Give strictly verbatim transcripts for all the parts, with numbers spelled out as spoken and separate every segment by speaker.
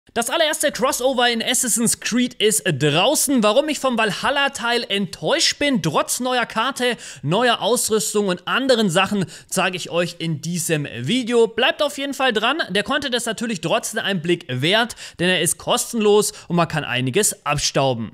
Speaker 1: Das allererste Crossover in Assassin's Creed ist draußen. Warum ich vom Valhalla-Teil enttäuscht bin, trotz neuer Karte, neuer Ausrüstung und anderen Sachen, zeige ich euch in diesem Video. Bleibt auf jeden Fall dran. Der Content ist natürlich trotzdem einen Blick wert, denn er ist kostenlos und man kann einiges abstauben.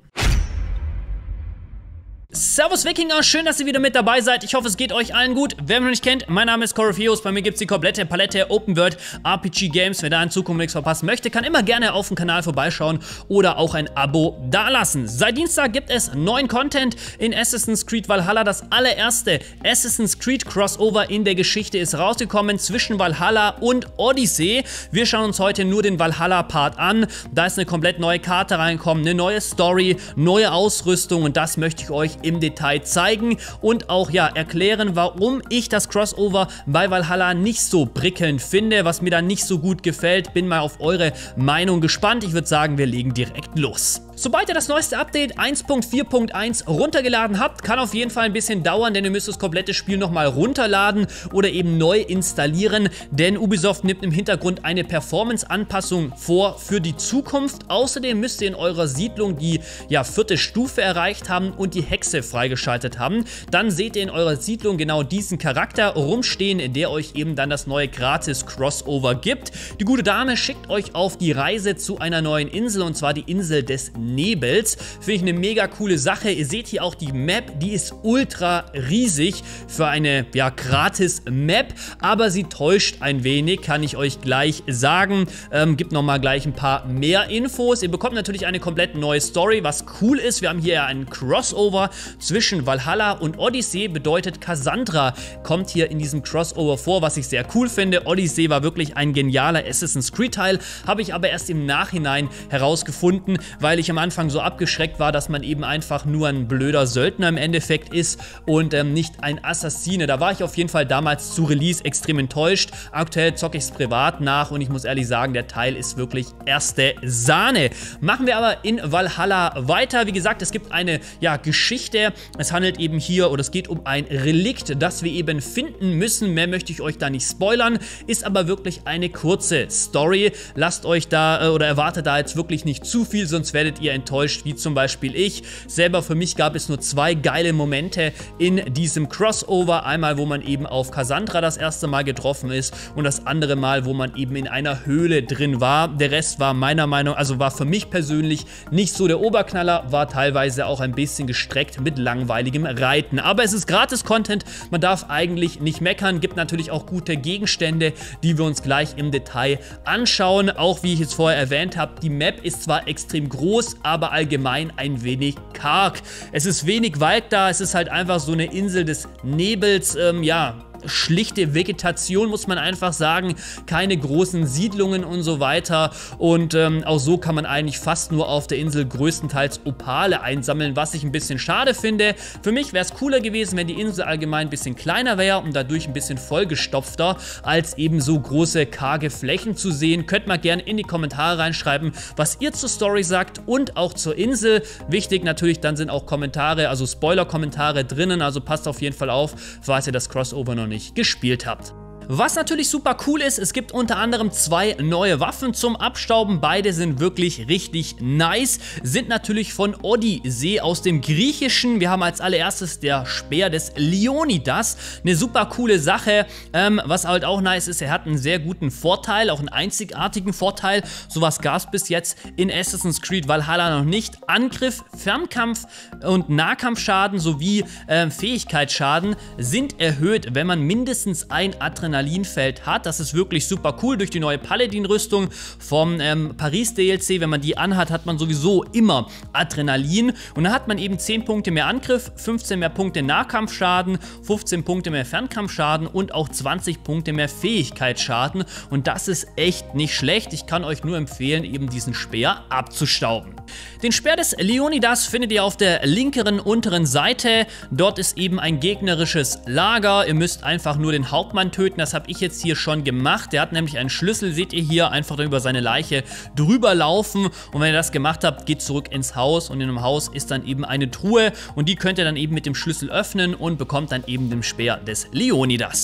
Speaker 1: Servus Wikinger, schön, dass ihr wieder mit dabei seid. Ich hoffe, es geht euch allen gut. Wer mich noch nicht kennt, mein Name ist Corypheus. Bei mir gibt es die komplette Palette Open World R P G Games. Wer da in Zukunft nichts verpassen möchte, kann immer gerne auf dem Kanal vorbeischauen oder auch ein Abo dalassen. Seit Dienstag gibt es neuen Content in Assassin's Creed Valhalla. Das allererste Assassin's Creed Crossover in der Geschichte ist rausgekommen zwischen Valhalla und Odyssey. Wir schauen uns heute nur den Valhalla-Part an. Da ist eine komplett neue Karte reingekommen, eine neue Story, neue Ausrüstung und das möchte ich euch im Detail zeigen und auch ja erklären, warum ich das Crossover bei Valhalla nicht so prickelnd finde, was mir da nicht so gut gefällt. Bin mal auf eure Meinung gespannt. Ich würde sagen, wir legen direkt los. Sobald ihr das neueste Update eins Punkt vier Punkt eins runtergeladen habt, kann auf jeden Fall ein bisschen dauern, denn ihr müsst das komplette Spiel nochmal runterladen oder eben neu installieren, denn Ubisoft nimmt im Hintergrund eine Performance-Anpassung vor für die Zukunft. Außerdem müsst ihr in eurer Siedlung die ja, vierte Stufe erreicht haben und die Hexe freigeschaltet haben. Dann seht ihr in eurer Siedlung genau diesen Charakter rumstehen, der euch eben dann das neue Gratis-Crossover gibt. Die gute Dame schickt euch auf die Reise zu einer neuen Insel, und zwar die Insel des Nebels. Finde ich eine mega coole Sache. Ihr seht hier auch die Map, die ist ultra riesig für eine ja, Gratis-Map, aber sie täuscht ein wenig, kann ich euch gleich sagen. Ähm, gibt nochmal gleich ein paar mehr Infos. Ihr bekommt natürlich eine komplett neue Story, was cool ist. Wir haben hier einen Crossover zwischen Valhalla und Odyssey, bedeutet Cassandra kommt hier in diesem Crossover vor, was ich sehr cool finde. Odyssey war wirklich ein genialer Assassin's Creed Teil, habe ich aber erst im Nachhinein herausgefunden, weil ich am Anfang so abgeschreckt war, dass man eben einfach nur ein blöder Söldner im Endeffekt ist und ähm, nicht ein Assassine. Da war ich auf jeden Fall damals zu Release extrem enttäuscht. Aktuell zocke ich es privat nach und ich muss ehrlich sagen, der Teil ist wirklich erste Sahne. Machen wir aber in Valhalla weiter. Wie gesagt, es gibt eine ja, Geschichte. Es handelt eben hier, oder es geht um ein Relikt, das wir eben finden müssen. Mehr möchte ich euch da nicht spoilern. Ist aber wirklich eine kurze Story. Lasst euch da, äh, oder erwartet da jetzt wirklich nicht zu viel, sonst werdet ihr enttäuscht, wie zum Beispiel ich. Selber für mich gab es nur zwei geile Momente in diesem Crossover. Einmal, wo man eben auf Cassandra das erste Mal getroffen ist und das andere Mal, wo man eben in einer Höhle drin war. Der Rest war meiner Meinung, also war für mich persönlich nicht so der Oberknaller, war teilweise auch ein bisschen gestreckt mit langweiligem Reiten. Aber es ist Gratis-Content, man darf eigentlich nicht meckern, gibt natürlich auch gute Gegenstände, die wir uns gleich im Detail anschauen. Auch wie ich es vorher erwähnt habe, die Map ist zwar extrem groß, aber allgemein ein wenig karg. Es ist wenig Wald da, es ist halt einfach so eine Insel des Nebels, ähm, ja, schlichte Vegetation, muss man einfach sagen, keine großen Siedlungen und so weiter und ähm, auch so kann man eigentlich fast nur auf der Insel größtenteils Opale einsammeln, was ich ein bisschen schade finde. Für mich wäre es cooler gewesen, wenn die Insel allgemein ein bisschen kleiner wäre und dadurch ein bisschen vollgestopfter, als eben so große karge Flächen zu sehen. Könnt mal gerne in die Kommentare reinschreiben, was ihr zur Story sagt und auch zur Insel. Wichtig natürlich, dann sind auch Kommentare, also Spoiler-Kommentare drinnen, also passt auf jeden Fall auf, falls ihr das Crossover noch nicht gespielt habt. Was natürlich super cool ist, es gibt unter anderem zwei neue Waffen zum Abstauben. Beide sind wirklich richtig nice. Sind natürlich von Odyssey aus dem Griechischen. Wir haben als allererstes der Speer des Leonidas. Eine super coole Sache. Ähm, was halt auch nice ist, er hat einen sehr guten Vorteil, auch einen einzigartigen Vorteil. Sowas gab es bis jetzt in Assassin's Creed Valhalla noch nicht. Angriff, Fernkampf und Nahkampfschaden sowie äh, Fähigkeitsschaden sind erhöht, wenn man mindestens ein Adrenalin Adrenalinfeld hat. Das ist wirklich super cool durch die neue Paladin-Rüstung vom ähm, Paris-D L C. Wenn man die anhat, hat man sowieso immer Adrenalin. Und dann hat man eben zehn Punkte mehr Angriff, fünfzehn mehr Punkte Nahkampfschaden, fünfzehn Punkte mehr Fernkampfschaden und auch zwanzig Punkte mehr Fähigkeitsschaden. Und das ist echt nicht schlecht. Ich kann euch nur empfehlen, eben diesen Speer abzustauben. Den Speer des Leonidas findet ihr auf der linkeren unteren Seite. Dort ist eben ein gegnerisches Lager. Ihr müsst einfach nur den Hauptmann töten. Das habe ich jetzt hier schon gemacht. Der hat nämlich einen Schlüssel, seht ihr hier, einfach dann über seine Leiche drüber laufen. Und wenn ihr das gemacht habt, geht zurück ins Haus. Und in dem Haus ist dann eben eine Truhe. Und die könnt ihr dann eben mit dem Schlüssel öffnen und bekommt dann eben den Speer des Leonidas.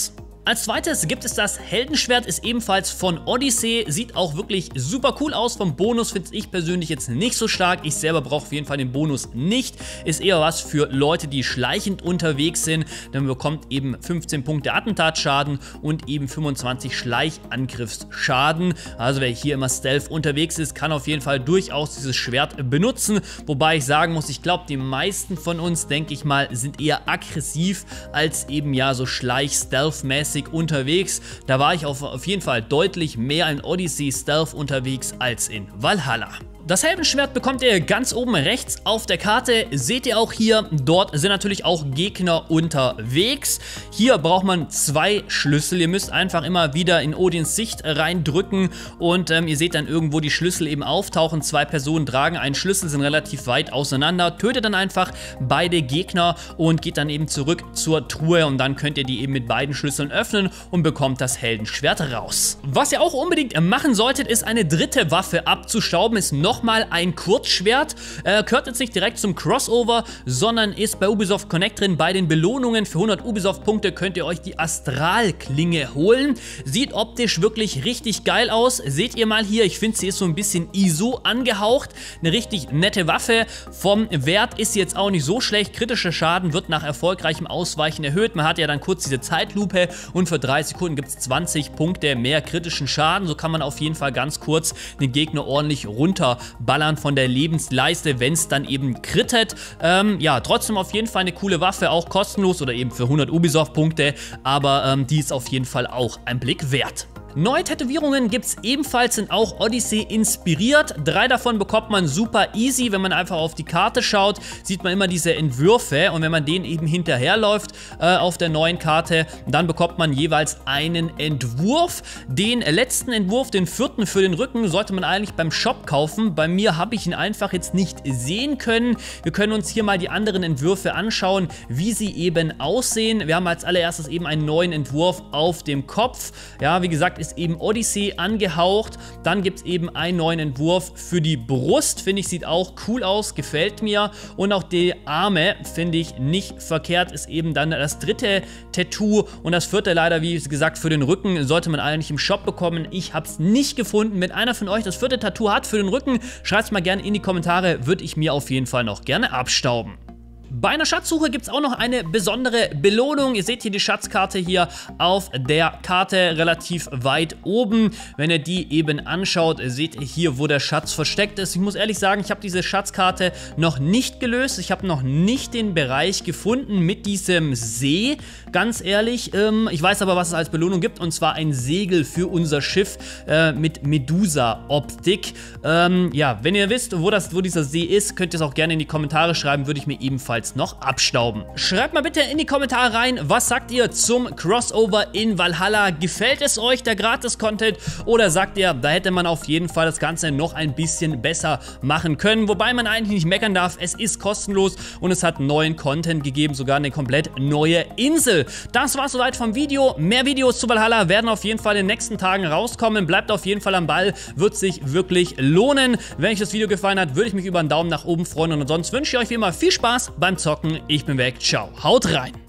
Speaker 1: Als zweites gibt es das Heldenschwert, ist ebenfalls von Odyssey, sieht auch wirklich super cool aus. Vom Bonus finde ich persönlich jetzt nicht so stark. Ich selber brauche auf jeden Fall den Bonus nicht. Ist eher was für Leute, die schleichend unterwegs sind. Dann bekommt eben fünfzehn Punkte Attentatsschaden und eben fünfundzwanzig Schleichangriffsschaden. Also wer hier immer Stealth unterwegs ist, kann auf jeden Fall durchaus dieses Schwert benutzen. Wobei ich sagen muss, ich glaube, die meisten von uns, denke ich mal, sind eher aggressiv als eben ja so Schleich-Stealth-mäßig unterwegs. Da war ich auf, auf jeden Fall deutlich mehr in Odyssey Stealth unterwegs als in Valhalla. Das Heldenschwert bekommt ihr ganz oben rechts auf der Karte, seht ihr auch hier, dort sind natürlich auch Gegner unterwegs. Hier braucht man zwei Schlüssel, ihr müsst einfach immer wieder in Odins Sicht reindrücken und ähm, ihr seht dann irgendwo die Schlüssel eben auftauchen. Zwei Personen tragen einen Schlüssel, sind relativ weit auseinander, tötet dann einfach beide Gegner und geht dann eben zurück zur Truhe und dann könnt ihr die eben mit beiden Schlüsseln öffnen und bekommt das Heldenschwert raus. Was ihr auch unbedingt machen solltet, ist eine dritte Waffe abzustauben, ist noch Nochmal ein Kurzschwert, äh, gehört jetzt nicht direkt zum Crossover, sondern ist bei Ubisoft Connect drin. Bei den Belohnungen für hundert Ubisoft-Punkte könnt ihr euch die Astralklinge holen. Sieht optisch wirklich richtig geil aus. Seht ihr mal hier, ich finde, sie ist so ein bisschen I S O angehaucht. Eine richtig nette Waffe. Vom Wert ist sie jetzt auch nicht so schlecht. Kritischer Schaden wird nach erfolgreichem Ausweichen erhöht. Man hat ja dann kurz diese Zeitlupe und für drei Sekunden gibt es zwanzig Punkte mehr kritischen Schaden. So kann man auf jeden Fall ganz kurz den Gegner ordentlich runter ballern von der Lebensleiste, wenn es dann eben krittet. Ähm, ja, trotzdem auf jeden Fall eine coole Waffe, auch kostenlos oder eben für hundert Ubisoft-Punkte, aber ähm, die ist auf jeden Fall auch ein Blick wert. Neue Tätowierungen gibt es ebenfalls, sind auch Odyssey inspiriert. Drei davon bekommt man super easy. Wenn man einfach auf die Karte schaut, sieht man immer diese Entwürfe und wenn man denen eben hinterherläuft äh, auf der neuen Karte, dann bekommt man jeweils einen Entwurf. Den letzten Entwurf, den vierten für den Rücken, sollte man eigentlich beim Shop kaufen. Bei mir habe ich ihn einfach jetzt nicht sehen können. Wir können uns hier mal die anderen Entwürfe anschauen, wie sie eben aussehen. Wir haben als allererstes eben einen neuen Entwurf auf dem Kopf. Ja, wie gesagt, ist eben Odyssey angehaucht. Dann gibt es eben einen neuen Entwurf für die Brust. Finde ich, sieht auch cool aus, gefällt mir. Und auch die Arme finde ich nicht verkehrt. Ist eben dann das dritte Tattoo. Und das vierte leider, wie gesagt, für den Rücken sollte man eigentlich im Shop bekommen. Ich habe es nicht gefunden. Wenn einer von euch das vierte Tattoo hat für den Rücken, schreibt es mal gerne in die Kommentare. Würde ich mir auf jeden Fall noch gerne abstauben. Bei einer Schatzsuche gibt es auch noch eine besondere Belohnung. Ihr seht hier die Schatzkarte hier auf der Karte relativ weit oben. Wenn ihr die eben anschaut, seht ihr hier, wo der Schatz versteckt ist. Ich muss ehrlich sagen, ich habe diese Schatzkarte noch nicht gelöst. Ich habe noch nicht den Bereich gefunden mit diesem See. Ganz ehrlich, ähm, ich weiß aber, was es als Belohnung gibt. Und zwar ein Segel für unser Schiff äh, mit Medusa-Optik. Ähm, ja, wenn ihr wisst, wo, das, wo dieser See ist, könnt ihr es auch gerne in die Kommentare schreiben. Würde ich mir ebenfalls noch abstauben. Schreibt mal bitte in die Kommentare rein, was sagt ihr zum Crossover in Valhalla? Gefällt es euch, der Gratis-Content? Oder sagt ihr, da hätte man auf jeden Fall das Ganze noch ein bisschen besser machen können? Wobei man eigentlich nicht meckern darf, es ist kostenlos und es hat neuen Content gegeben, sogar eine komplett neue Insel. Das war's soweit vom Video. Mehr Videos zu Valhalla werden auf jeden Fall in den nächsten Tagen rauskommen. Bleibt auf jeden Fall am Ball, wird sich wirklich lohnen. Wenn euch das Video gefallen hat, würde ich mich über einen Daumen nach oben freuen und ansonsten wünsche ich euch wie immer viel Spaß beim Zocken. Ich bin weg. Ciao. Haut rein.